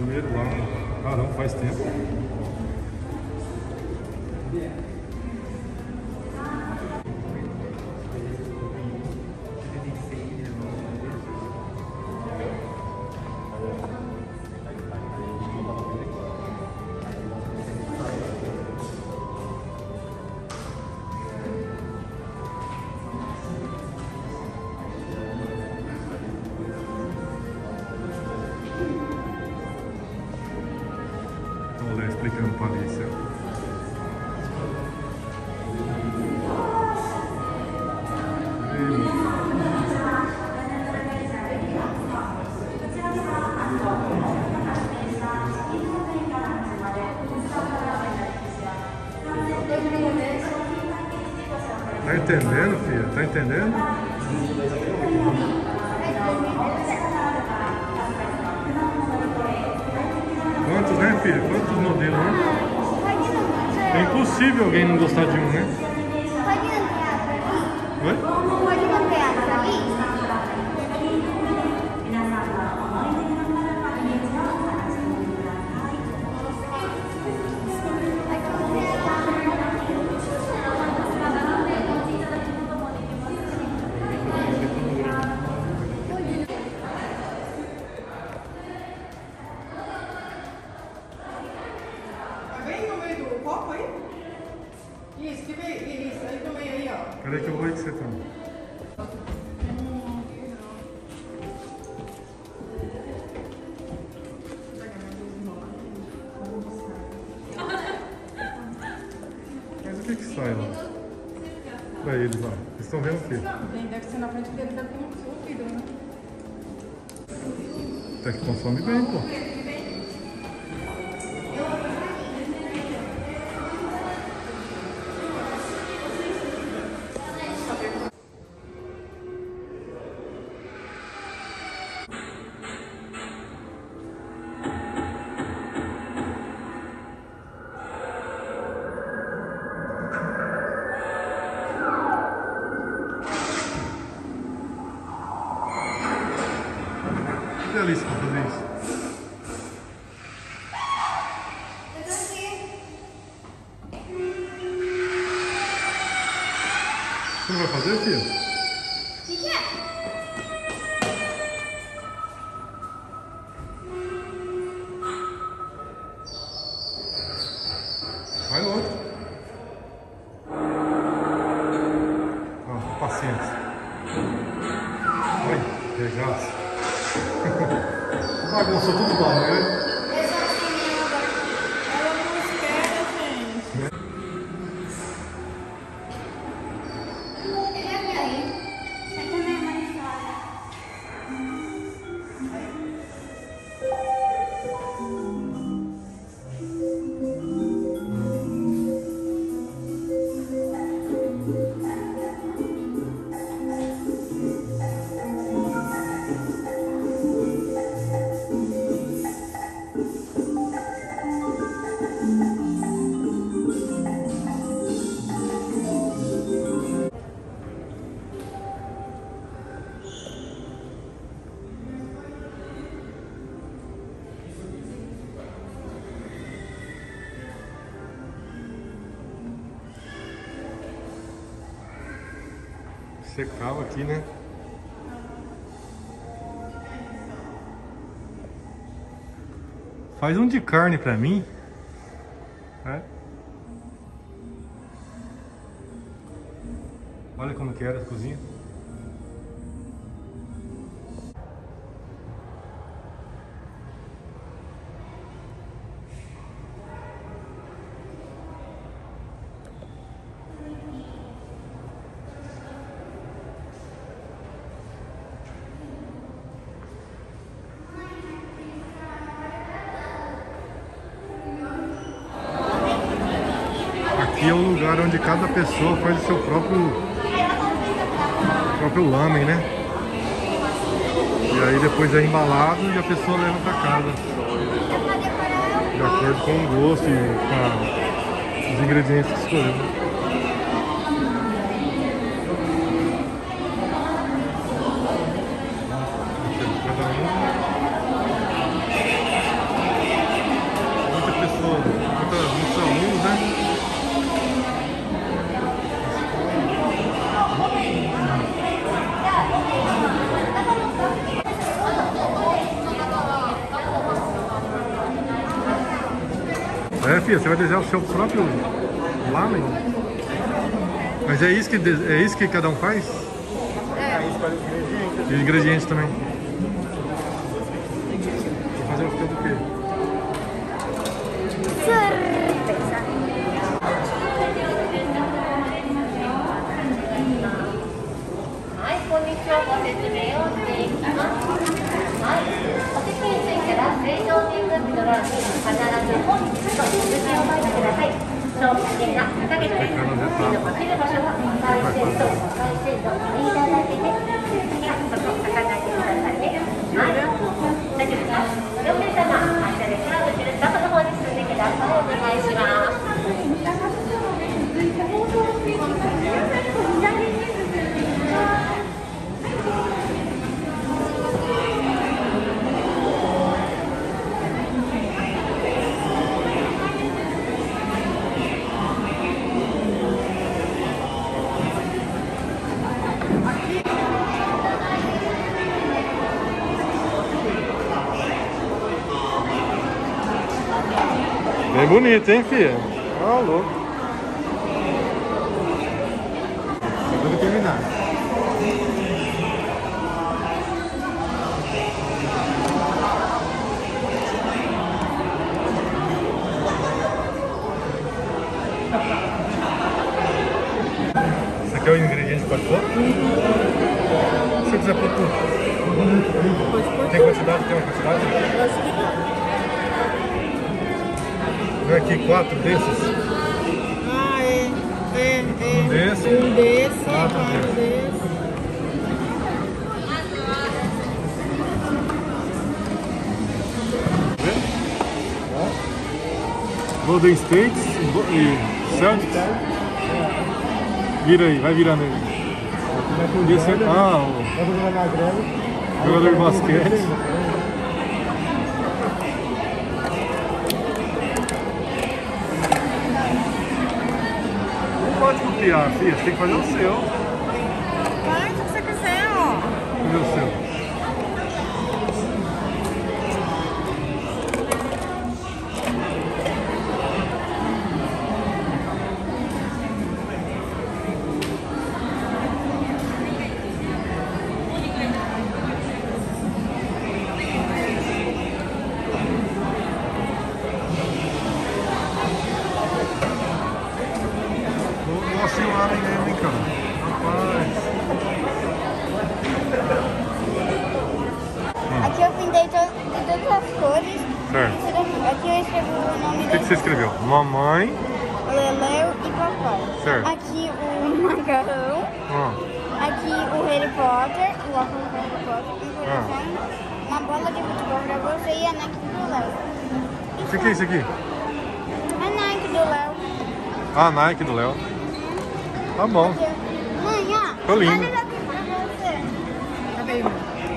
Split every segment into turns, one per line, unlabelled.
Primeiro lá, caramba, faz tempo. Vamos lá explicando para a Alicia. Tá entendendo, filha? Tá entendendo? Quantos, né, filha? Quantos modelos, né? É impossível alguém não gostar de um, né?
Pode ampliar pra mim?
Oi?
Pode ampliar pra mim?
Vem no meio do copo aí? Isso, que vem, isso, aí no meio aí, ó.
Cadê que eu vou aí que você tá? Mas o que que sai lá? Pra eles lá. Eles estão vendo o quê?
Deve ser na frente dele, deve ter um vidro, né?
Até que consome bem, pô. Que delícia pra fazer isso. Você não vai fazer, filho?
O que é?
Vai no outro. Ó, paciência. Oi, regaço. Bagunçou tudo bom, né?
Ela não espera, gente.
Ele é meu. Você também é mais fora.
Secava aqui, né? Faz um de carne pra mim. É. Olha como que era a cozinha. Aqui é o lugar onde cada pessoa faz o seu próprio lamen, né? E aí depois é embalado e a pessoa leva pra casa. De acordo com o gosto e com os ingredientes que escolheu. filha, você vai desenhar o seu próprio lamen? Mas é isso que cada um faz?
É.
E os ingredientes também. Vou fazer o que do quê?
Sorpresa.
はい、こんにちは。ご説明をしていきます。はい、お席については正常人物の欄に必ず本日と日付を書いてください。商品券が2ヶ月での落ちる場所は赤い線と赤い線の間だけで、次はそこ書かないでくださいね。はい、大丈夫ですか？両名様、反射でクラブする中の方に進んでください。お願いします。
Bem bonito, hein, filha? Ah, louco. Vou terminar. Esse aqui é o ingrediente para pôr? Se você quiser pôr tudo. Tem quantidade? Tem uma quantidade? Vem aqui 4 desses.
Ah, é.
Um desse.
Um desse,
4 desses.
desse.
Golden Steaks e Celtics. Vira aí, vai virando aí. Esse é, o jogador de basquete. Não pode copiar, filha, você tem que fazer o seu.
Faz o que você quiser, ó.
Fazer o seu. Vacilaram mesmo, hein, cara? Rapaz.
Aqui eu pintei de todas as cores.
Certo.
Aqui eu escrevi o nome
O que você escreveu? Mamãe.
Leleu e papai.
Certo.
Aqui o macarrão. Aqui o Harry Potter, o óculos do Harry Potter, um coração, uma bola de futebol pra você e a Nike do Léo.
O que é isso aqui?
A Nike do Léo.
Ah, Nike do Léo. Tá bom.
Mãe, ó.
Ficou lindo.
Olha aqui pra você.
Cadê, irmão?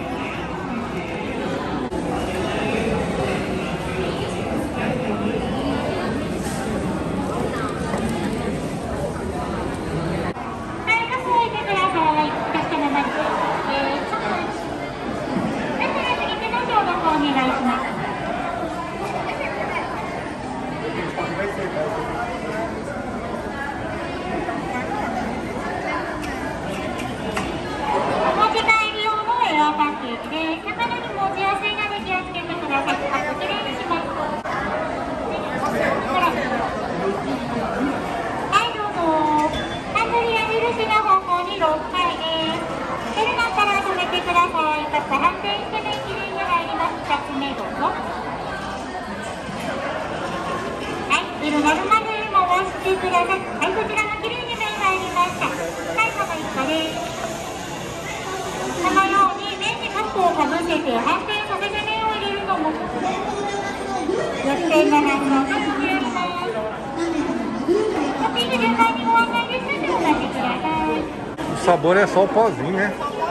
O sabor é só o pozinho, né?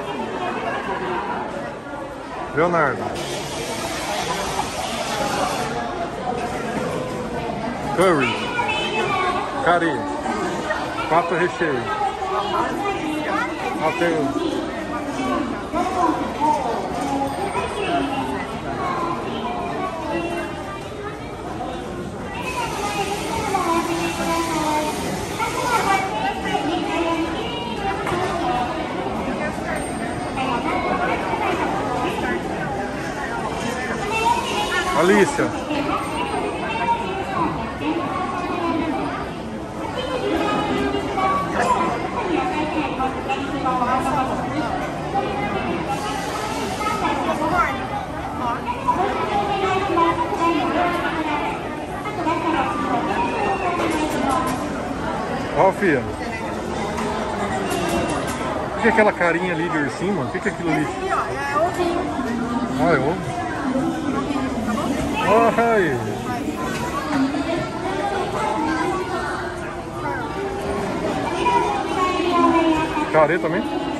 Leonardo. Curry. Cari. 4 recheios. Até Alicia. Ó, filha. O que é aquela carinha ali de ursinho, mano? O que é aquilo ali?
Esse aqui, ó, é ovinho.
Ah, é ovo? Ai. Carê também?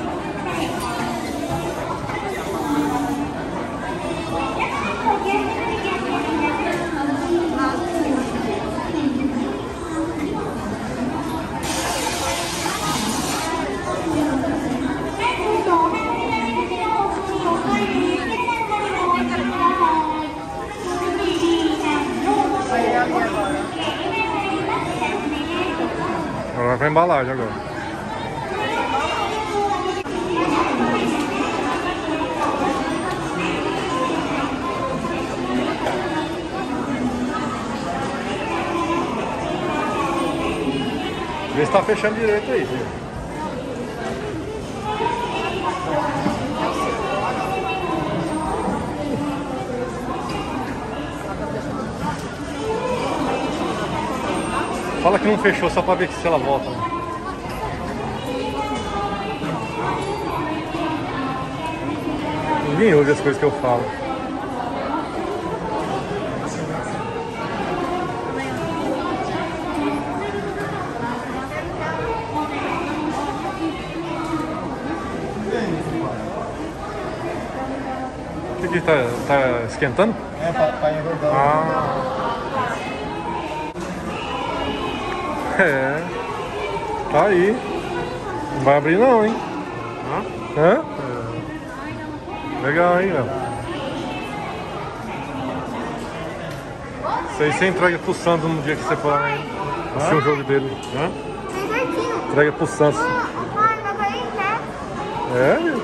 Agora vai pra embalagem agora. Vê se tá fechando direito aí, filho. Fala que não fechou só pra ver se ela volta. Né? Ninguém ouve as coisas que eu falo. O que tá esquentando?
É, pra engordar.
Ah. É. Tá aí. Não vai abrir não, hein? Hã? É. Legal, hein, Léo? Isso aí você entrega pro Santos no dia que você for lá, hein? Assistir o jogo dele. Hã? Entrega pro Santos.
Mãe, meu pai quer.
É?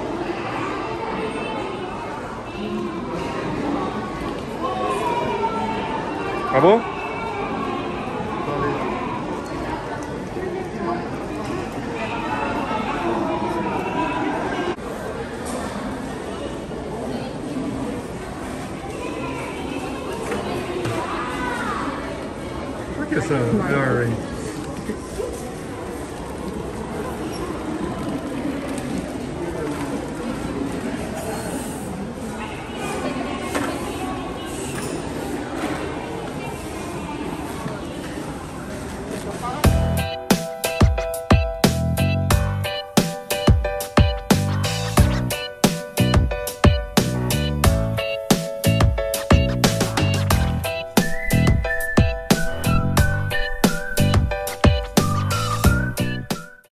Acabou? Por que essa R aí?